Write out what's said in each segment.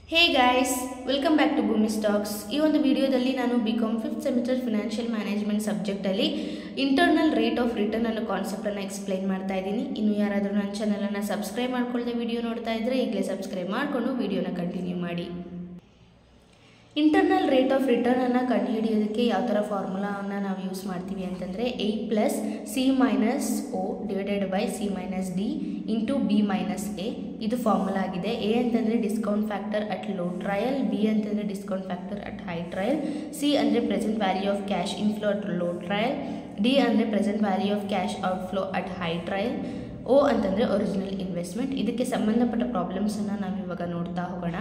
Hey guys, welcome back to Bhoomi stocks. ಈ ಒಂದು ವಿಡಿಯೋದಲ್ಲಿ ನಾನು BCom 5th semester financial management ಸಬ್ಜೆಕ್ಟಲ್ಲಿ ಇಂಟರ್ನಲ್ ರೇಟ್ ಆಫ್ ರಿಟರ್ನ್ ಅನ್ನೋ ಕಾನ್ಸೆಪ್ಟನ್ನು ಎಕ್ಸ್ಪ್ಲೈನ್ ಮಾಡ್ತಾ ಇದ್ದೀನಿ. ಇನ್ನು ಯಾರಾದರೂ ನನ್ನ ಚಾನಲನ್ನು ಸಬ್ಸ್ಕ್ರೈಬ್ ಮಾಡ್ಕೊಳ್ಳದೆ ವಿಡಿಯೋ ನೋಡ್ತಾ ಇದ್ದರೆ ಈಗಲೇ ಸಬ್ಸ್ಕ್ರೈಬ್ ಮಾಡಿಕೊಂಡು ವಿಡಿಯೋನ ಕಂಟಿನ್ಯೂ ಮಾಡಿ. ಇಂಟರ್ನಲ್ ರೇಟ್ ಆಫ್ ರಿಟರ್ನನ್ನು ಕಂಡುಹಿಡಿಯೋದಕ್ಕೆ ಯಾವ ಥರ ಫಾರ್ಮುಲಾವನ್ನು ನಾವು ಯೂಸ್ ಮಾಡ್ತೀವಿ ಅಂತಂದರೆ a + c - o divided by c - d into b - a. ಇದು ಫಾರ್ಮುಲಾ ಆಗಿದೆ. a ಅಂತಂದರೆ discount factor at low trial, b ಅಂತಂದರೆ discount factor at high trial, c ಅಂದರೆ present value of cash inflow at low trial, d ಅಂದರೆ present value of cash outflow at high trial, o ಅಂತಂದರೆ original investment. ಇದಕ್ಕೆ ಸಂಬಂಧಪಟ್ಟ ಪ್ರಾಬ್ಲಮ್ಸನ್ನು ನಾವು ಇವಾಗ ನೋಡ್ತಾ ಹೋಗೋಣ.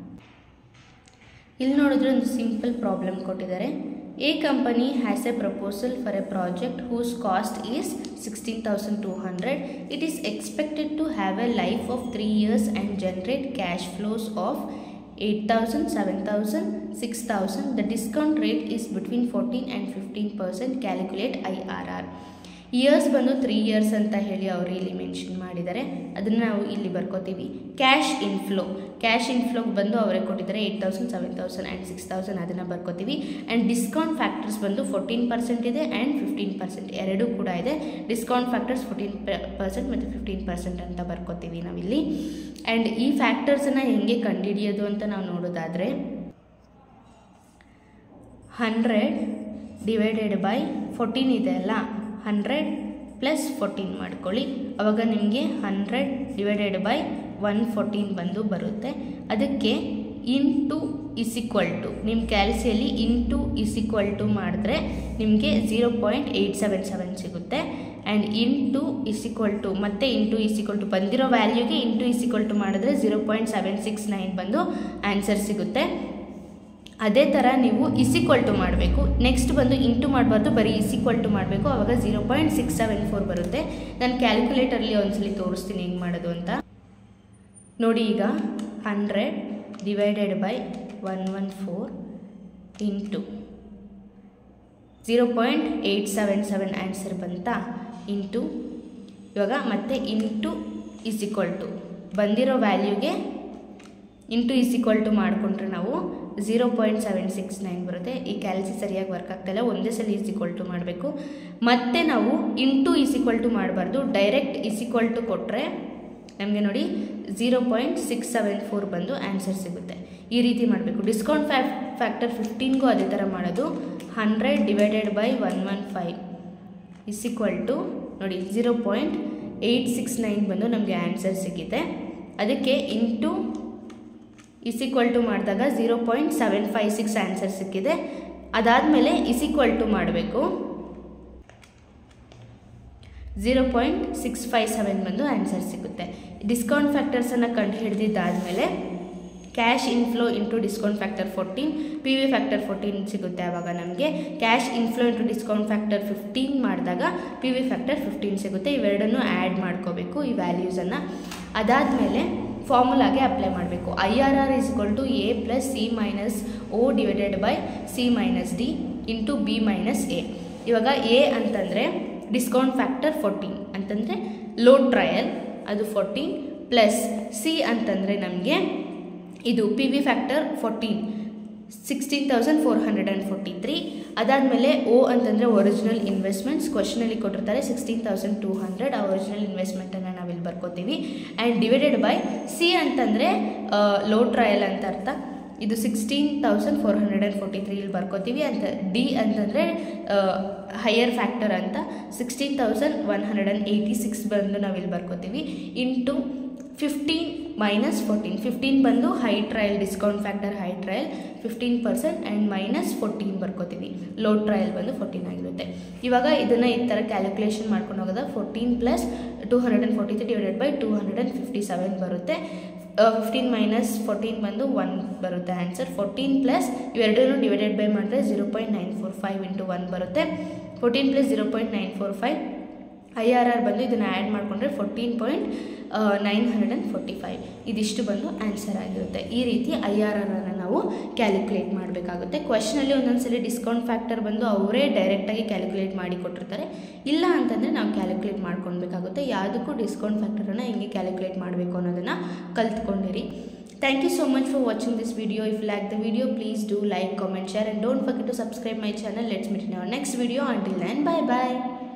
ಇಲ್ಲಿ ನೋಡಿದ್ರೆ ಒಂದು ಸಿಂಪಲ್ ಪ್ರಾಬ್ಲಮ್ ಕೊಟ್ಟಿದ್ದಾರೆ. A company has a proposal for a project whose cost is 16,200. It is expected to have a life of 3 years and generate cash flows of 8,000, 7,000, 6,000. The discount rate is between 14 and 15%. Calculate IRR. Years ಬಂದು 3 years ಅಂತ ಹೇಳಿ ಅವರು ಇಲ್ಲಿ mention ಮಾಡಿದ್ದಾರೆ. ಅದನ್ನು ನಾವು ಇಲ್ಲಿ ಬರ್ಕೋತೀವಿ. Cash ಇನ್ಫ್ಲೋಗೆ ಬಂದು ಅವರೇ ಕೊಟ್ಟಿದ್ದಾರೆ 8,000, 7,000 ಆ್ಯಂಡ್ 6,000. ಅದನ್ನು ಬರ್ಕೋತೀವಿ. ಆ್ಯಂಡ್ ಡಿಸ್ಕೌಂಟ್ ಫ್ಯಾಕ್ಟರ್ಸ್ ಬಂದು 14% ಇದೆ ಆ್ಯಂಡ್ 15%, ಎರಡೂ ಕೂಡ ಇದೆ. ಡಿಸ್ಕೌಂಟ್ ಫ್ಯಾಕ್ಟರ್ಸ್ 14% ಮತ್ತು 15% ಅಂತ ಬರ್ಕೋತೀವಿ ನಾವಿಲ್ಲಿ. ಆ್ಯಂಡ್ ಈ ಫ್ಯಾಕ್ಟರ್ಸನ್ನು ಹೆಂಗೆ ಕಂಡುಹಿಡಿಯೋದು ಅಂತ ನಾವು ನೋಡೋದಾದರೆ 100 ಡಿವೈಡೆಡ್ ಬೈ 14 ಇದೆ ಅಲ್ಲ, 100 + 14 ಮಾಡ್ಕೊಳ್ಳಿ. ಆವಾಗ ನಿಮಗೆ 100 ಡಿವೈಡೆಡ್ ಬೈ 114 ಬಂದು ಬರುತ್ತೆ. ಅದಕ್ಕೆ ಇಂಟು = ನಿಮ್ಮ ಕ್ಯಾಲ್ಸಿಯಲ್ಲಿ ಇಂಟು = ಮಾಡಿದ್ರೆ ನಿಮಗೆ 0.877 ಸಿಗುತ್ತೆ. ಆ್ಯಂಡ್ ಇಂಟು = ಮತ್ತೆ ಇಂಟು ಬಂದಿರೋ ವ್ಯಾಲ್ಯೂಗೆ ಇಂಟು ಮಾಡಿದ್ರೆ 0.769 ಬಂದು ಆನ್ಸರ್ ಸಿಗುತ್ತೆ. ಅದೇ ಥರ ನೀವು = ಮಾಡಬೇಕು. ನೆಕ್ಸ್ಟ್ ಬಂದು ಇಂಟು ಮಾಡಬಾರ್ದು, ಬರೀ = ಮಾಡಬೇಕು. ಆವಾಗ 0.674 ಬರುತ್ತೆ. ನಾನು ಕ್ಯಾಲ್ಕುಲೇಟರಲ್ಲಿ ಒಂದ್ಸಲಿ ತೋರಿಸ್ತೀನಿ ಹೆಂಗೆ ಮಾಡೋದು ಅಂತ ನೋಡಿ. ಈಗ 100 ಡಿವೈಡೆಡ್ ಬೈ 114 ಇಂಟು 0.877 ಆನ್ಸರ್ ಬಂತಾ, ಇಂಟು ಇವಾಗ ಮತ್ತೆ ಇಂಟು = ಬಂದಿರೋ ವ್ಯಾಲ್ಯೂಗೆ ಇಂಟು ಮಾಡಿಕೊಂಡ್ರೆ ನಾವು 0.769 ಬರುತ್ತೆ. ಈ ಕ್ಯಾಲ್ಸಿ ಸರಿಯಾಗಿ ವರ್ಕ್ ಆಗ್ತಾಯಿಲ್ಲ, ಒಂದೇ ಸಲ = ಮಾಡಬೇಕು. ಮತ್ತೆ ನಾವು ಇಂಟು ಮಾಡಬಾರ್ದು, ಡೈರೆಕ್ಟ್ = ಕೊಟ್ಟರೆ ನಮಗೆ ನೋಡಿ 0.674 ಬಂದು ಆನ್ಸರ್ ಸಿಗುತ್ತೆ. ಈ ರೀತಿ ಮಾಡಬೇಕು. ಡಿಸ್ಕೌಂಟ್ ಫ್ಯಾಕ್ಟರ್ 15ಗೂ ಅದೇ ಥರ ಮಾಡೋದು. 100 ಡಿವೈಡೆಡ್ ಬೈ 115 ನೋಡಿ 0.869 ಬಂದು ನಮಗೆ ಆನ್ಸರ್ ಸಿಗುತ್ತೆ. ಅದಕ್ಕೆ ಇಂಟು = ಮಾಡಿದಾಗ 0.756 ಆನ್ಸರ್ ಸಿಕ್ಕಿದೆ. ಅದಾದಮೇಲೆ = ಮಾಡಬೇಕು, 0.657 ಬಂದು ಆನ್ಸರ್ ಸಿಗುತ್ತೆ. ಡಿಸ್ಕೌಂಟ್ ಫ್ಯಾಕ್ಟರ್ಸನ್ನು ಕಂಡು ಹಿಡಿದಿದ್ದಾದಮೇಲೆ cash inflow into discount factor 14, P V factor 14 ಸಿಗುತ್ತೆ. ಆವಾಗ ನಮಗೆ cash inflow into discount factor 15 ಮಾಡಿದಾಗ ಪಿ ವಿ ಫ್ಯಾಕ್ಟರ್ 15 ಸಿಗುತ್ತೆ. ಇವೆರಡನ್ನು ಆ್ಯಡ್ ಮಾಡ್ಕೋಬೇಕು ಈ ವ್ಯಾಲ್ಯೂಸನ್ನು. ಅದಾದಮೇಲೆ ಫಾರ್ಮುಲಾಗೆ ಅಪ್ಲೈ ಮಾಡಬೇಕು. IRR = a + c - o divided by c - d into b - a. ಇವಾಗ a ಅಂತಂದರೆ ಡಿಸ್ಕೌಂಟ್ ಫ್ಯಾಕ್ಟರ್ 14 ಅಂತಂದರೆ ಲೋ ಟ್ರಯಲ್, ಅದು 14 ಪ್ಲಸ್ c ಅಂತಂದರೆ ನಮಗೆ ಇದು ಪಿ ವಿ ಫ್ಯಾಕ್ಟರ್ 14 16,443. ಅದಾದಮೇಲೆ o ಅಂತಂದರೆ ಒರಿಜಿನಲ್ ಇನ್ವೆಸ್ಟ್ಮೆಂಟ್ಸ್. ಕ್ವಶನಲ್ಲಿ ಕೊಟ್ಟಿರ್ತಾರೆ 16,200. ಆ ಒರಿಜಿನಲ್ ಇನ್ವೆಸ್ಟ್ಮೆಂಟನ್ನು ನಾವಿಲ್ಲಿ ಬರ್ಕೋತೀವಿ. ಆ್ಯಂಡ್ ಡಿವೈಡೆಡ್ ಬೈ c ಅಂತಂದರೆ ಲೋ ಟ್ರಯಲ್ ಅಂತ ಅರ್ಥ. ಇದು 16,443 ಇಲ್ಲಿ ಬರ್ಕೋತೀವಿ. ಅಂತ ಡಿ ಅಂತಂದರೆ ಹೈಯರ್ ಫ್ಯಾಕ್ಟರ್ ಅಂತ 16,186 ಬಂದು ನಾವಿಲ್ಲಿ ಬರ್ಕೋತೀವಿ. ಇಂಟು 15 - 14, 15 ಬಂದು high trial, discount factor high trial 15% and -14 ಬರ್ಕೋತೀವಿ. ಲೋ ಟ್ರಯಲ್ ಬಂದು 14 ಆಗಿರುತ್ತೆ. ಇವಾಗ ಇದನ್ನು ಈ ಥರ ಕ್ಯಾಲ್ಕುಲೇಷನ್ ಮಾಡ್ಕೊಂಡು ಹೋಗೋದ 14 + 243 ಡಿವೈಡೆಡ್ ಬೈ 257 ಬರುತ್ತೆ. 15 - 14 ಬಂದು 1 ಬರುತ್ತೆ ಆನ್ಸರ್. 14 ಪ್ಲಸ್ ಇವೆರಡೂ ಡಿವೈಡೆಡ್ ಬೈ ಮಾಡಿದ್ರೆ 0.945 ಇಂಟು 1 ಬರುತ್ತೆ. 14 + 0.945 IRR ಬಂದು ಇದನ್ನು ಆ್ಯಡ್ ಮಾಡಿಕೊಂಡ್ರೆ 14.945 ಇದಿಷ್ಟು ಬಂದು ಆನ್ಸರ್ ಆಗಿರುತ್ತೆ. ಈ ರೀತಿ IRRನ್ನು ನಾವು ಕ್ಯಾಲ್ಕುಲೇಟ್ ಮಾಡಬೇಕಾಗುತ್ತೆ. ಕ್ವೆಶ್ಚನಲ್ಲಿ ಒಂದೊಂದ್ಸಲಿ ಡಿಸ್ಕೌಂಟ್ ಫ್ಯಾಕ್ಟರ್ ಬಂದು ಅವರೇ ಡೈರೆಕ್ಟಾಗಿ ಕ್ಯಾಲ್ಕುಲೇಟ್ ಮಾಡಿ ಕೊಟ್ಟಿರ್ತಾರೆ. ಇಲ್ಲ ಅಂತಂದರೆ ನಾವು ಕ್ಯಾಲ್ಕುಲೇಟ್ ಮಾಡ್ಕೊಳ್ಬೇಕಾಗುತ್ತೆ. ಯಾವುದಕ್ಕೂ ಡಿಸ್ಕೌಂಟ್ ಫ್ಯಾಕ್ಟರನ್ನು ಹೆಂಗೆ ಕ್ಯಾಲ್ಕುಲೇಟ್ ಮಾಡಬೇಕು ಅನ್ನೋದನ್ನು ಕಲ್ತ್ಕೊಂಡಿರಿ. Thank you so much for watching this video. If you like the video, please do like, comment, share and don't forget to subscribe my channel. Let's meet in our next video. Until then, bye bye.